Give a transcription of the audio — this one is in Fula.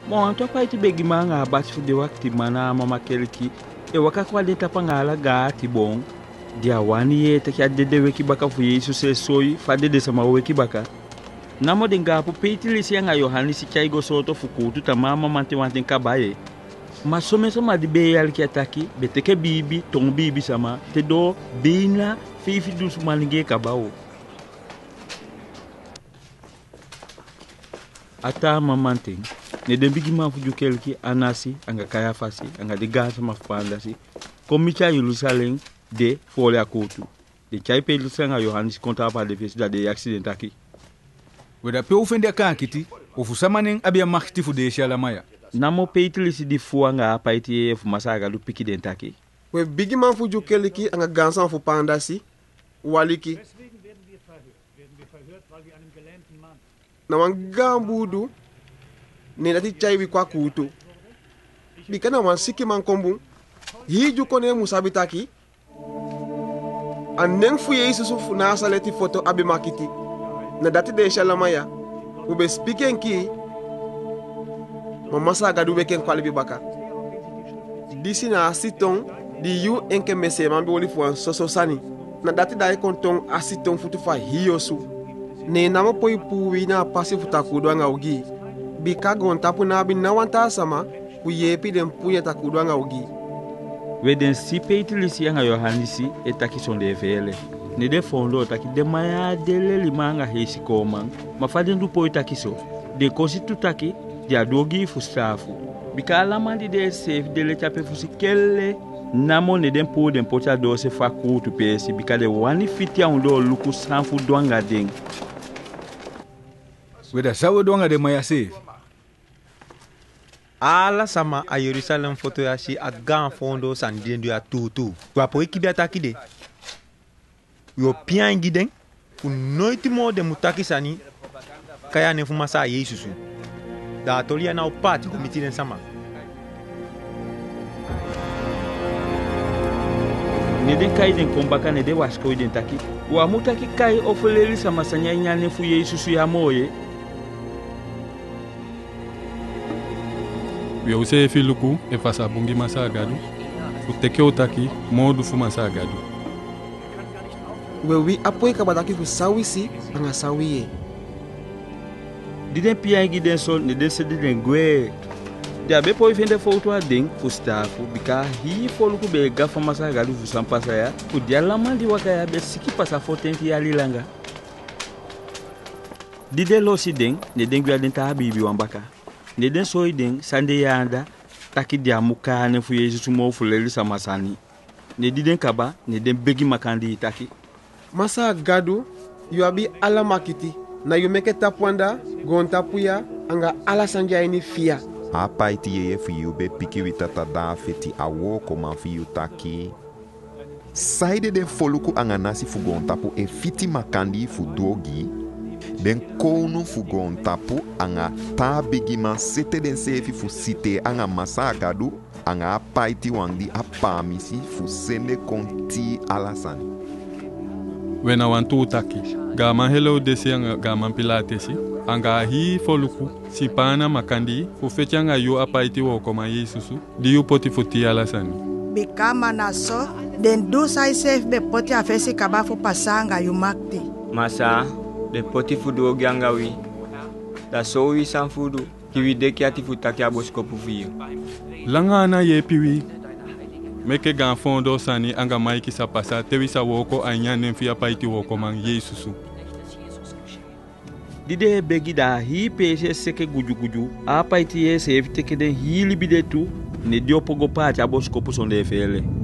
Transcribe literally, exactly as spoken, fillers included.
Mo anto pa iti begi manga bati fu de wakti mana mama kelki e waka kwa de tapangala ga ti bon dia wani ye te kya de de weki baka fu Yesu se soi fa de de sama weki baka namo de ngapo peitili si nga Yohani si chaigo soto fu kutu ta mama manti wanti kabaye masome sama di be yal ki ataki beteke bibi tong bibi sama te do bina fifi dus malinge kabao ata mamanting ne de bigi ma fu jukelki anasi anga kayafasi anga de gasa ma fandasi komicha Yerusalem de fole akotu de chai pe lusenga Yohani konta pa de fes da de accident aki weda pe ofende kankiti ofu samanen abia makti fu de shala maya namo peitili si di fuanga paiti fu masaga lu piki den taki we bigi man fu jukelki anga gansa fu pandasi waliki na wangambudu ni nati chai wi kwa kutu bikana wan siki man kombu hiju kone musabitaki anen fu Yesu su na saleti foto abe makiti na dati de shalamaya ube speaking ki mama sa gadu beken kwalibi baka disi na asiton di yu enke mese mambi woli fu an soso sani na dati da konton asiton futu fa hiyosu ne namo poi puwi na pasi futa kudo nga ugi bika gontapu na bi na wanta sama ku yepi den punya ta kudo nga ugi weden si peitili si nga Yohani si etaki sonde vele ne de fondo taki de maya dele limanga hesi koma mafade ndu poi taki so de kosi tutaki dia dogi fu stafu bika alamandi de save de le chape fu sikelle namo ne den po den pota do se fa kutu pesi bika de wani fitia undo luku sanfu doanga den weda sawo doanga de maya save ala sama a Yerusalem foto ya si a gan fondo san diendu ya tutu kwa po ikibi ataki de yo pian giden ku noiti mo de mutaki sani kaya ne fuma sa Yesu da tolia na opati ko mitinen sama ne den kai den kombaka ne de wasko den taki wa mutaki kai ofoleli sama sanya nyane fu Yesu ya moye we use filuku e fasa bungi masa gadu uteke utaki modu fu masa gadu we wi apoi ka bataki fu sawisi anga sawiye diden pia giden so ne den se diden gwe dia be po ifende foto ading fu stafu bika hi foluku be gafa masa gadu fu sampasa ya ku dia lamandi wakaya be siki pasa fotenti ya lilanga dide lo si den ne den gwa den ta bibi wambaka ne den so den sande yanda taki dia muka ne fu Yesu mo fu leli samasani ne diden kaba ne den begi makandi taki masa gadu yu abi ala makiti na yu meke tapwanda gontapuya anga ala sanja ini fia apa iti ye fu yu be piki witata da feti awo koma fi yu taki saide den foluku anga nasi fu gontapu e fiti makandi fu dogi den kounu fu gontapu anga ta bigima sete den sefi fu site anga masa gadu anga apa iti wangdi apa misi fu sende konti alasani wena wantu utaki gama hello desi anga gama pilatesi anga hi foluku sipana makandi fu fechanga yo apaiti wo koma Yesusu di yu poti futi alasani bikama naso den du sai sef be poti afesi kaba fu pasanga yu makti masa de poti fudu oganga wi da so wi san fudu kiwi de kiati futaki aboskopu fiyo langana ye piwi meke gan fondo sani anga maiki sa pasa tewisa woko anyane fia paiti woko man Yesusu dide begida hi peshe seke guju guju a paiti ye se evite kede hi libidetu ne diopogo pati aboskopu sonde fele